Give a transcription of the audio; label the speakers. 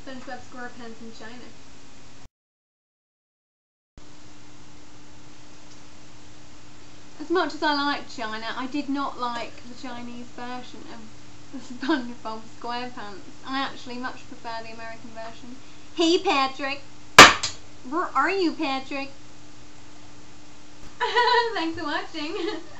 Speaker 1: SpongeBob SquarePants in China. As much as I liked China, I did not like the Chinese version of SpongeBob SquarePants. I actually much prefer the American version. Hey Patrick! Where are you, Patrick? Thanks for watching.